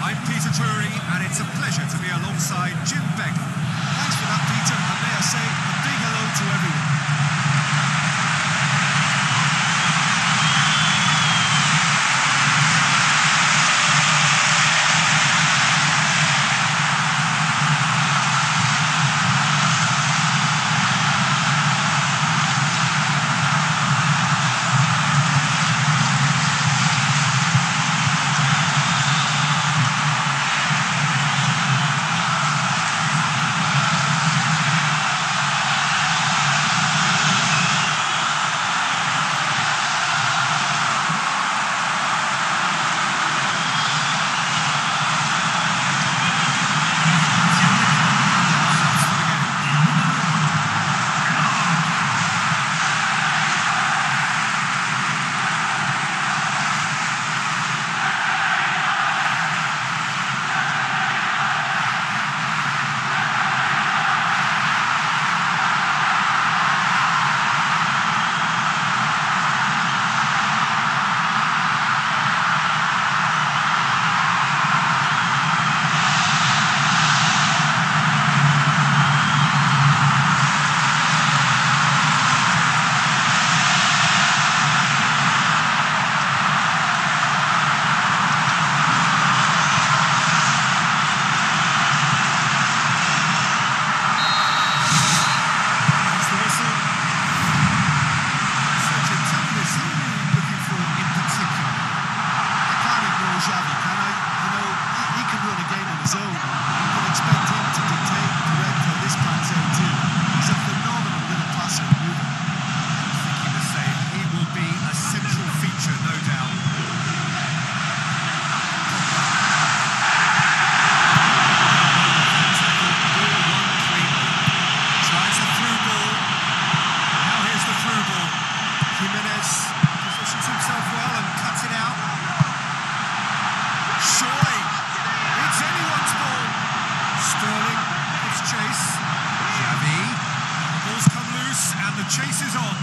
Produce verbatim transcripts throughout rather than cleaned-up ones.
I'm Peter Drury, and it's a pleasure to be alongside Jim Beglin. Thanks for that, Peter, and may I say a big hello to everyone. Chase is on.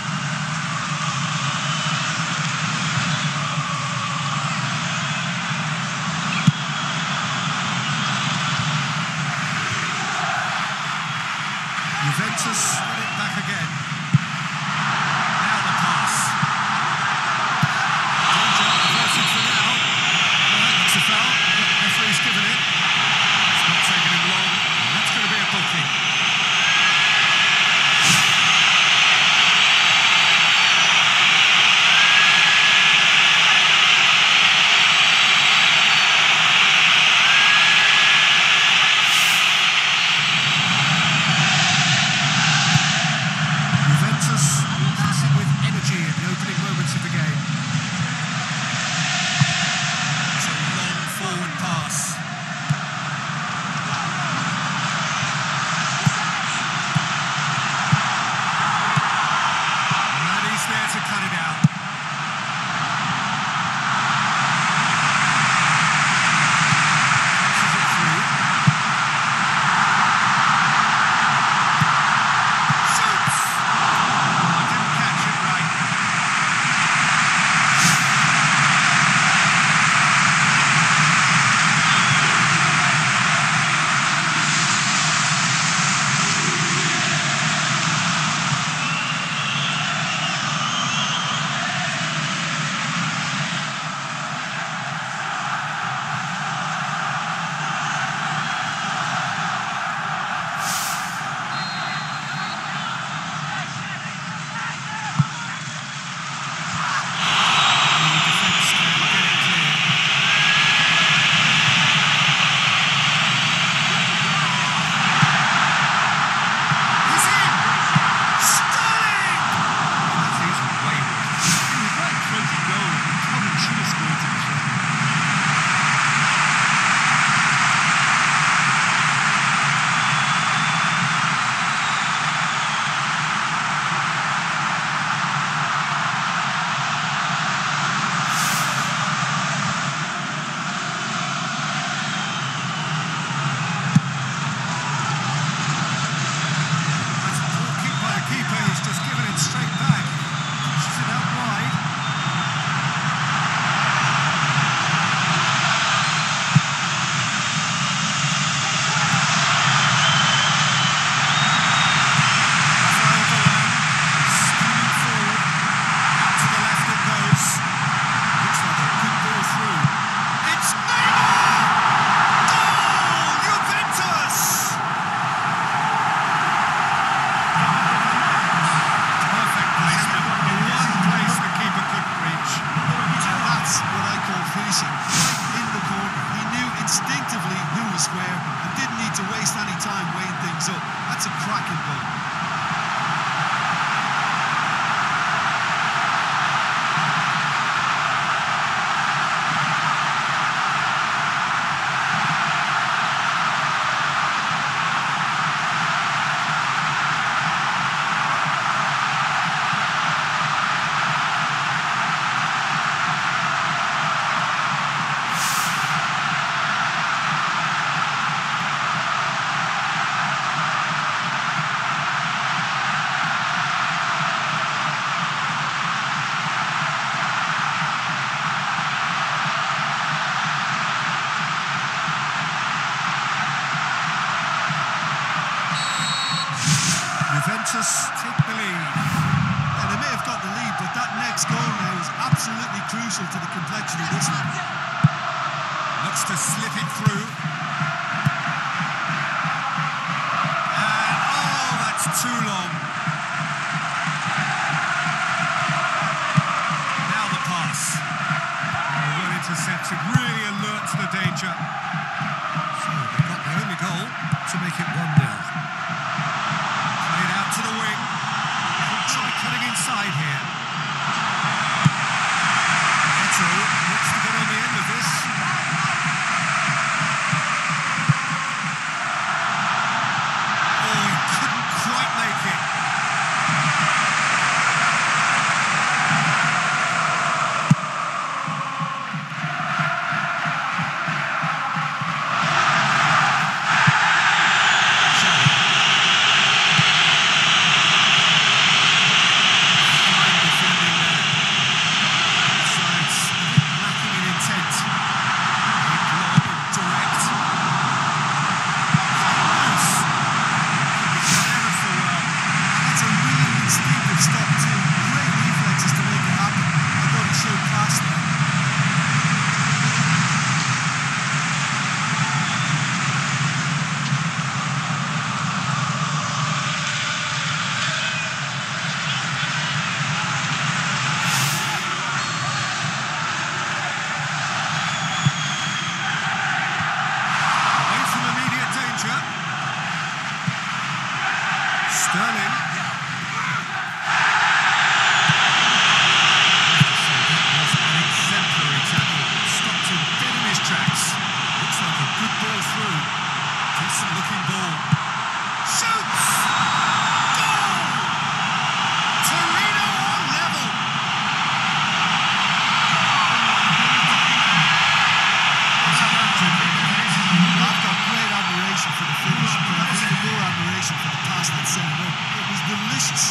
Juventus win it back again. Now the pass. Danger, reversing for now. Well, that's a foul. The referee's given it. It's not taking him long. That's going to be a booking. square and didn't need to waste any time weighing things up. That's a cracking goal. Juventus take the lead. Yeah, they may have got the lead, but that next goal now is absolutely crucial to the complexion of this one. Looks to slip it through. And, oh, that's too long. Now the pass. Oh, well intercepted, really alert to the danger. So they got the only goal to make it one nil. To the wing. Could try cutting inside here. Eto looks to get on the end of this. Oh, he couldn't quite make it. Sterling. That was an exemplary tackle. Stopped him dead in his tracks. Looks like a good ball through. Decent looking ball. Shoots! Goal! Torino on level. I've got great admiration for the finish, but I've even more admiration for the pass that set it up. It was delicious.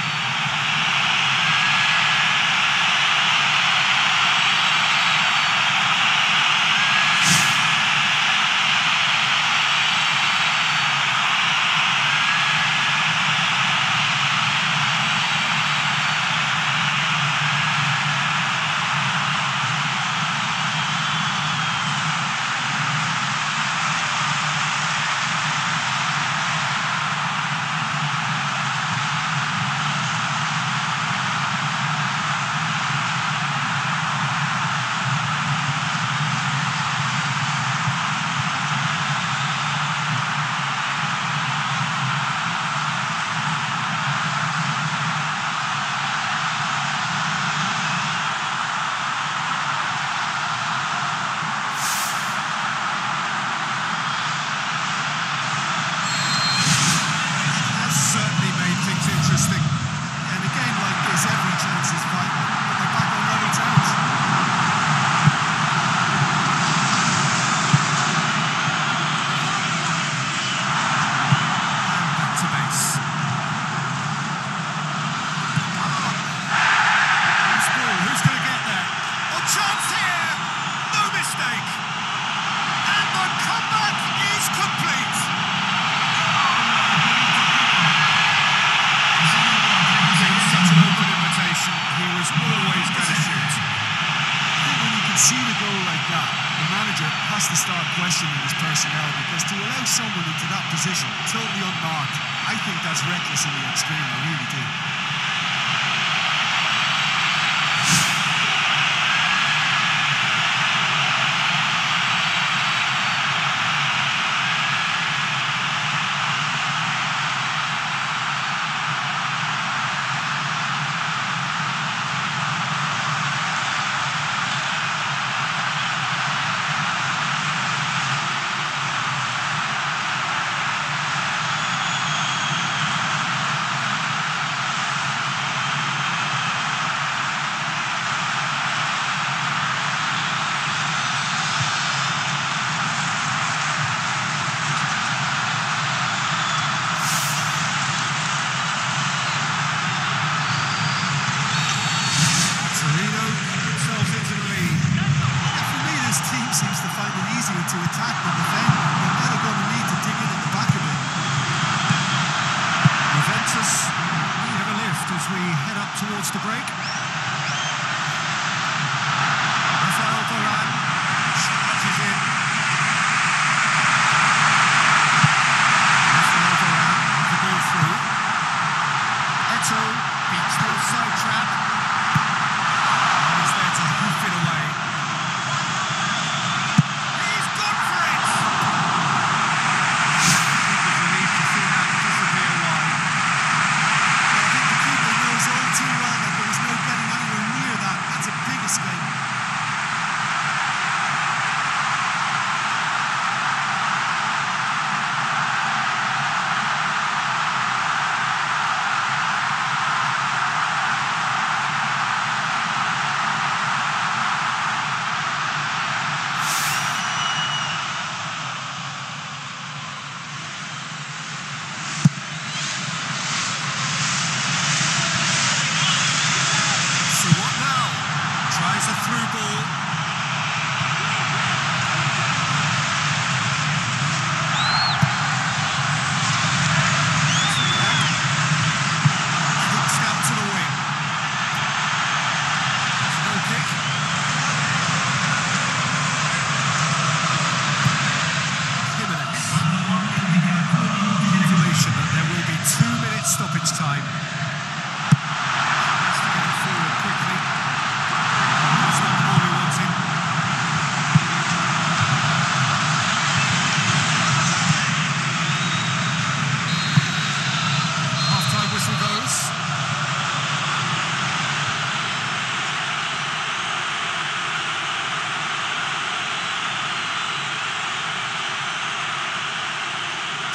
Has to start questioning his personnel, because to allow someone into that position totally unmarked, I think that's reckless in the extreme. I really do.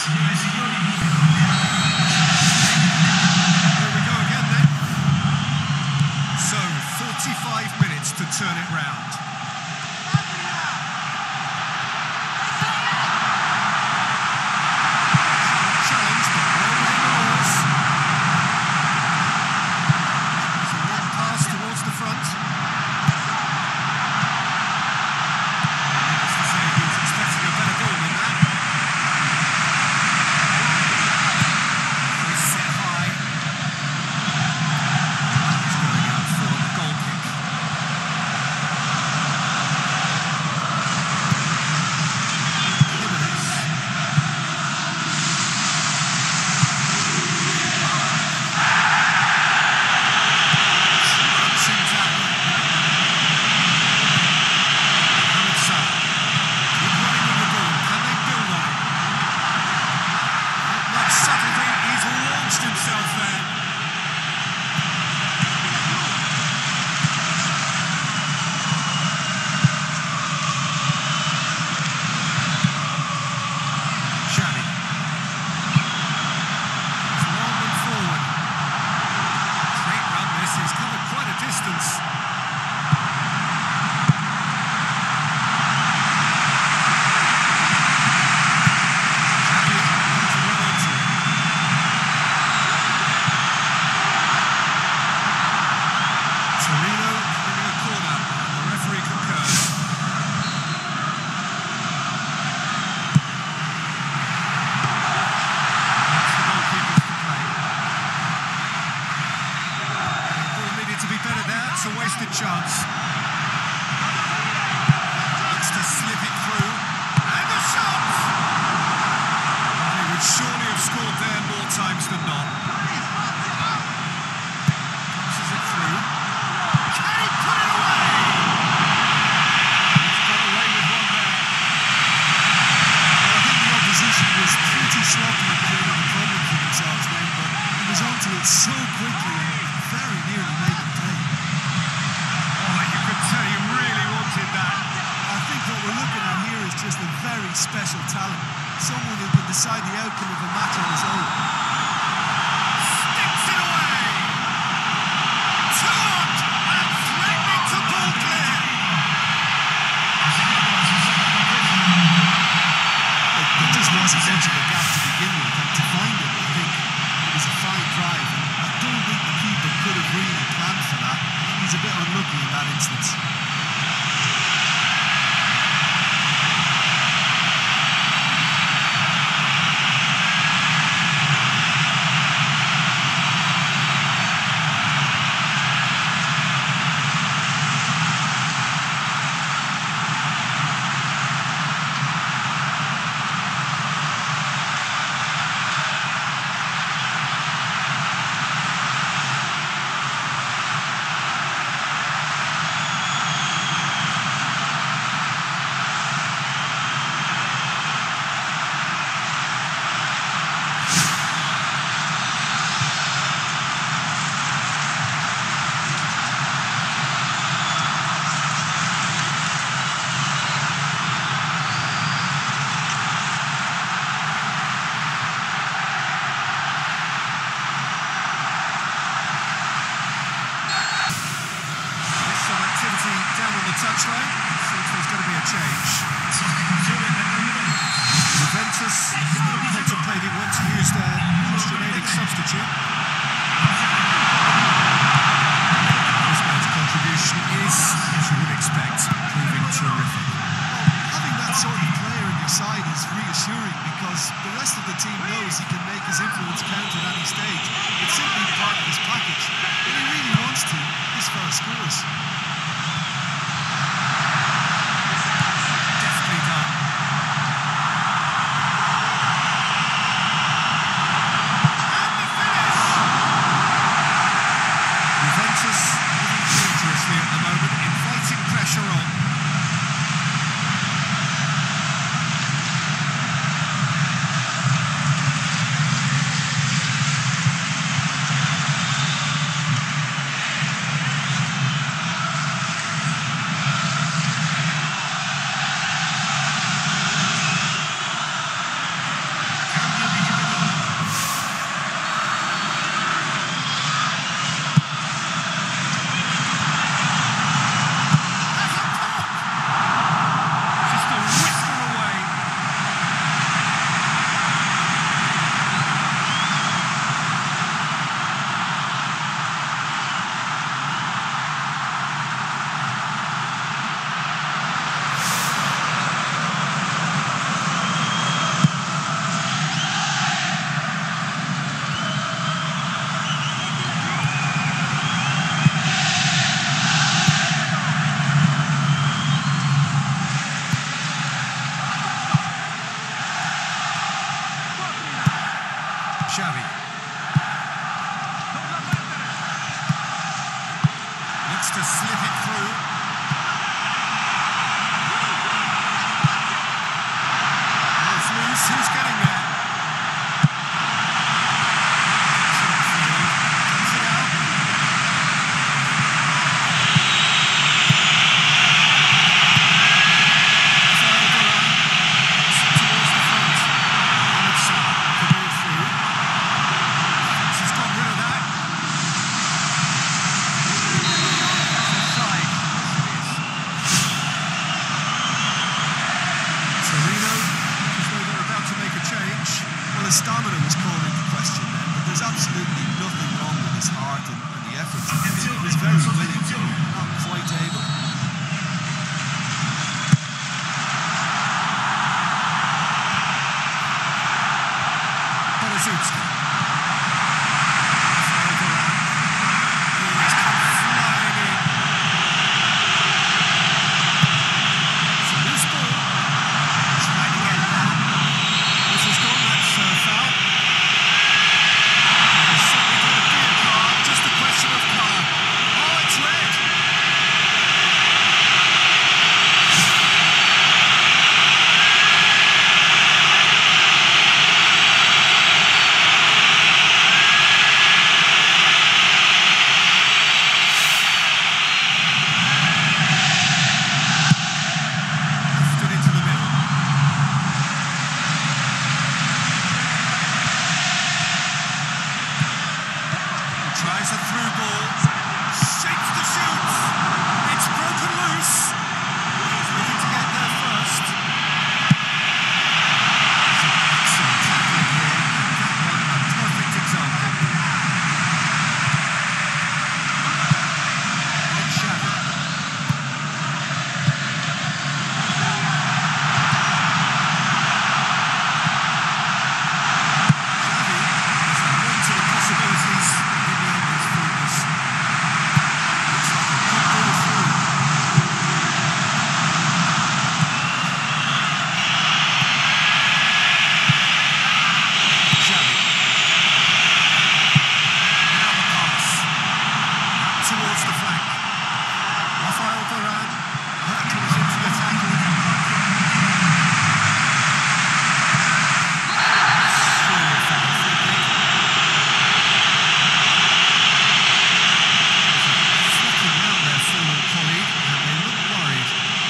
we go again then. So, forty-five minutes to turn it round. Challenge, but well within the rules. It's a long pass towards the front. Needless to say, he was expecting a better goal than that. He's set high. He's going out for the goal kick. Jimenez. Crunching tackle. Mohamed Salah. Good running with the ball. Can they build on it? Not much subtlety. He's launched himself there. Xavi. He's long and forward. Great run this. He's covered quite a distance. Xavi looking to run onto it. Torino winning a corner, and the referee concurs. That's the goalkeeper's to play. The ball needed to be better there. It's a wasted chance. Looks to slip it through. And a shot! They would surely have scored there more times than not. Passes it through. Can he put it away? He's got away with one there. Well, I think the opposition was pretty sloppy in creating a problem for themselves then, but he was onto it so quickly and very nearly made them pay. Oh, you could tell he really wanted that. I think what we're looking at here is just a very special talent. Someone who can decide the outcome of a match on his own. Sticks it away. Turned and threatening to ball clear. Look, there just wasn't much of a gap to begin with, and to find it, I think, was a fine drive. And I don't think the keeper could have really planned for that. I think he's a bit unlucky in that instance. touchline. Seems there's going to be a change. Juventus still contemplating when to use their most remaining substitute. This man's contribution is, as you would expect, proving terrific. Having that sort of player in your side is reassuring because the rest of the team knows he can make his influence count at any stage. It's simply part of his package. When he really wants to, this fella scores. Deftly done. And the finish! Juventus moving dangerously at the moment, inviting pressure on. Xavi. Looks to slip it through. Ball's loose, who's getting there? Cuts it out. Rafael Varane towards the front. Mohamed Salah, the ball through. He's got rid of that. Offside, yes it is. Torino, as though they're about to make a change. Well, his stamina was called into question then, but there's absolutely nothing wrong with his heart and, and the effort. He was very willing, but not quite able. Berezutski. Rafael Varane. He's come flying in. It's a loose ball. Trying to get it down. This has gone, that's uh, foul. There's certainly going to be a card, just a question of card. Oh, it's red. Lifted into the middle. Tries a through ball. Shakes the shoot. It's broken loose. He's looking to get there first. It's an excellent tackling here. That one a perfect example. And Xavi. Xavi has looked to the possibilities. In the end, it's fruitless. Looks like a good ball through. Xavi. Now the pass. Out towards the flank. Rafael Varane hurtles into the tackle. Surely foul, Flippy. Flicking round their former colleague, and they look worried.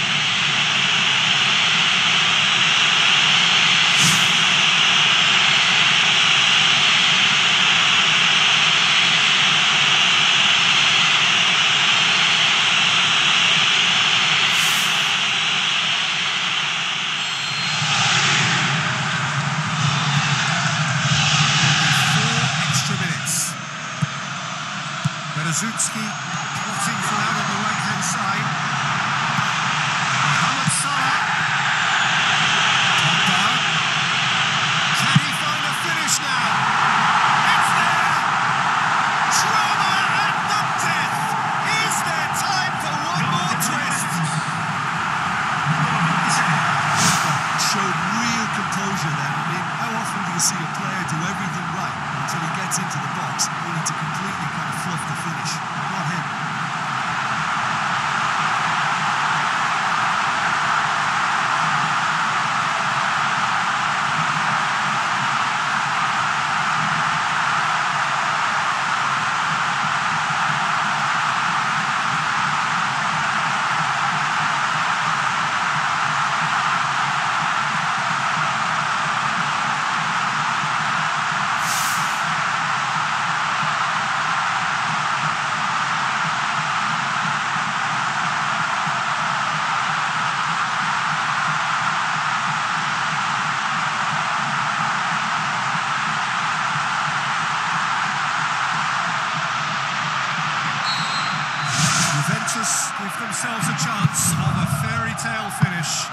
Four extra minutes. Berezutski plotting from out on the right-hand side. Mohamed Salah. Pogba. Can he find a finish now? It's there! Drama at the death! Is there time for one more twist? Pogba showed real composure then. I mean, how often do you see a player do everything right until he gets into the box, only to completely kind of fluff the finish? Not him. Juventus give themselves a chance of a fairy tale finish.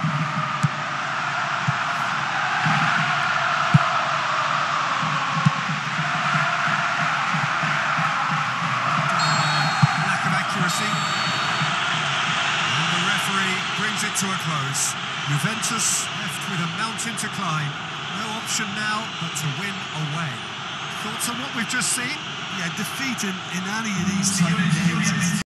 Lack of accuracy. And the referee brings it to a close. Juventus left with a mountain to climb. No option now but to win away. Thoughts on what we've just seen? Yeah, defeat in, in any of these type of games is